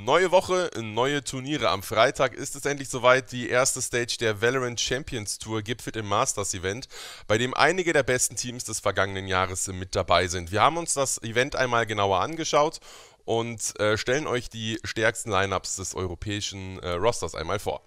Neue Woche, neue Turniere. Am Freitag ist es endlich soweit. Die erste Stage der Valorant Champions Tour gipfelt im Masters Event, bei dem einige der besten Teams des vergangenen Jahres mit dabei sind. Wir haben uns das Event einmal genauer angeschaut und stellen euch die stärksten Lineups des europäischen Rosters einmal vor.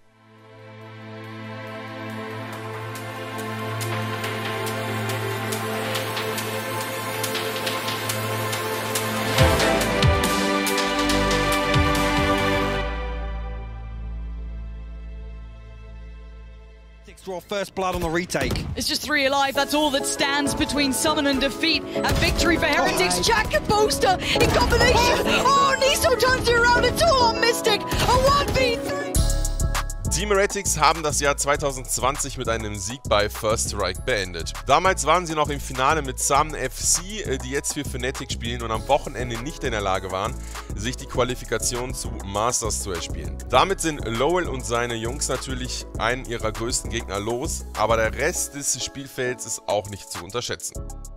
Draw first blood on the retake. It's just 3 alive. That's all that stands between summon and defeat and victory for Heretics. Jack and Booster in combination. Oh, Niso turns it around. It's all on Mystic. A 1v3. Team Heretics haben das Jahr 2020 mit einem Sieg bei First Strike beendet. Damals waren sie noch im Finale mit Summon FC, die jetzt für Fnatic spielen und am Wochenende nicht in der Lage waren, sich die Qualifikation zu Masters zu erspielen. Damit sind Lowell und seine Jungs natürlich einen ihrer größten Gegner los, aber der Rest des Spielfelds ist auch nicht zu unterschätzen.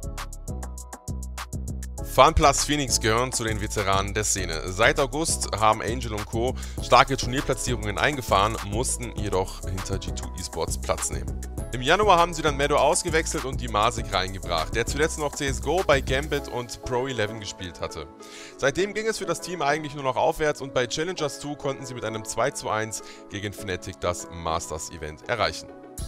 FunPlus Phoenix gehören zu den Veteranen der Szene. Seit August haben Angel und Co. starke Turnierplatzierungen eingefahren, mussten jedoch hinter G2 Esports Platz nehmen. Im Januar haben sie dann Meadow ausgewechselt und die Masik reingebracht, der zuletzt noch CSGO bei Gambit und Pro 11 gespielt hatte. Seitdem ging es für das Team eigentlich nur noch aufwärts und bei Challengers 2 konnten sie mit einem 2:1 gegen Fnatic das Masters Event erreichen.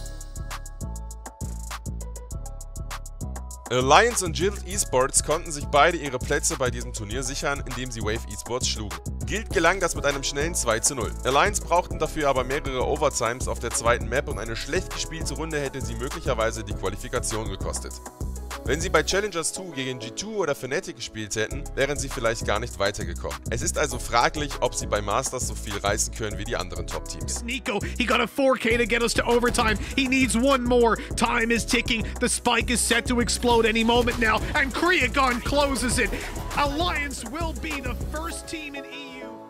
Alliance und Guild Esports konnten sich beide ihre Plätze bei diesem Turnier sichern, indem sie Wave Esports schlugen. Guild gelang das mit einem schnellen 2:0. Alliance brauchten dafür aber mehrere Overtimes auf der zweiten Map und eine schlecht gespielte Runde hätte sie möglicherweise die Qualifikation gekostet. Wenn sie bei Challengers 2 gegen G2 oder Fnatic gespielt hätten, wären sie vielleicht gar nicht weitergekommen. Es ist also fraglich, ob sie bei Masters so viel reißen können wie die anderen Top-Teams. Nico, he got a 4K to get us to overtime. He needs one more. Time is ticking. The spike is set to explode any moment now, and Kriagon closes it. Alliance will be the first team in EU.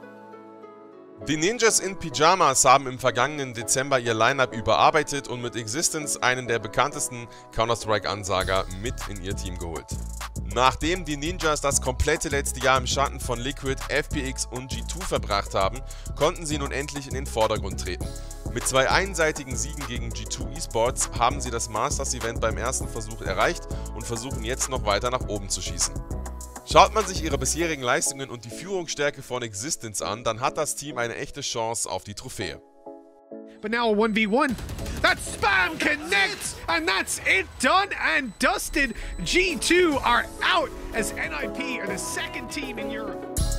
Die Ninjas in Pyjamas haben im vergangenen Dezember ihr Lineup überarbeitet und mit Existence einen der bekanntesten Counter-Strike-Ansager mit in ihr Team geholt. Nachdem die Ninjas das komplette letzte Jahr im Schatten von Liquid, FPX und G2 verbracht haben, konnten sie nun endlich in den Vordergrund treten. Mit 2 einseitigen Siegen gegen G2 Esports haben sie das Masters-Event beim ersten Versuch erreicht und versuchen jetzt noch weiter nach oben zu schießen. Schaut man sich ihre bisherigen Leistungen und die Führungsstärke von Existence an, dann hat das Team eine echte Chance auf die Trophäe. But now a 1v1. That spam connects, and that's it done and dusted. G2 are out as NIP are the second team in Europe.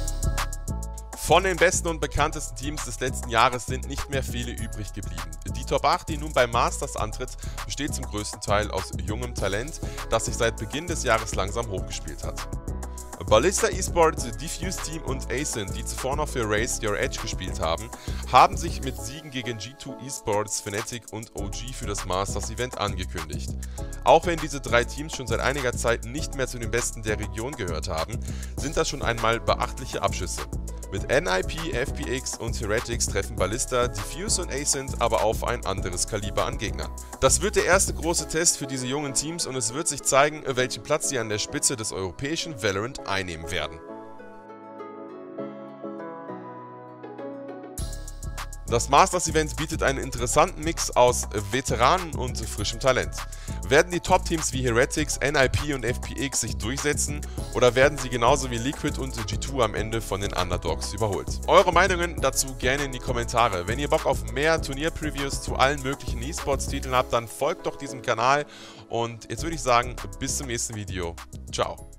Von den besten und bekanntesten Teams des letzten Jahres sind nicht mehr viele übrig geblieben. Die Top 8, die nun bei Masters antritt, besteht zum größten Teil aus jungem Talent, das sich seit Beginn des Jahres langsam hochgespielt hat. Ballista Esports, Diffuse Team und Ascent, die zuvor noch für Race Your Edge gespielt haben, haben sich mit Siegen gegen G2 Esports, Fnatic und OG für das Masters Event angekündigt. Auch wenn diese 3 Teams schon seit einiger Zeit nicht mehr zu den besten der Region gehört haben, sind das schon einmal beachtliche Abschüsse. Mit NIP, FPX und Heretics treffen Ballista, Diffuse und Ascent aber auf ein anderes Kaliber an Gegnern. Das wird der erste große Test für diese jungen Teams und es wird sich zeigen, welchen Platz sie an der Spitze des europäischen Valorant einnehmen werden. Das Masters-Event bietet einen interessanten Mix aus Veteranen und frischem Talent. Werden die Top-Teams wie Heretics, NIP und FPX sich durchsetzen oder werden sie genauso wie Liquid und G2 am Ende von den Underdogs überholt? Eure Meinungen dazu gerne in die Kommentare. Wenn ihr Bock auf mehr Turnier-Previews zu allen möglichen E-Sports-Titeln habt, dann folgt doch diesem Kanal und jetzt würde ich sagen, bis zum nächsten Video. Ciao.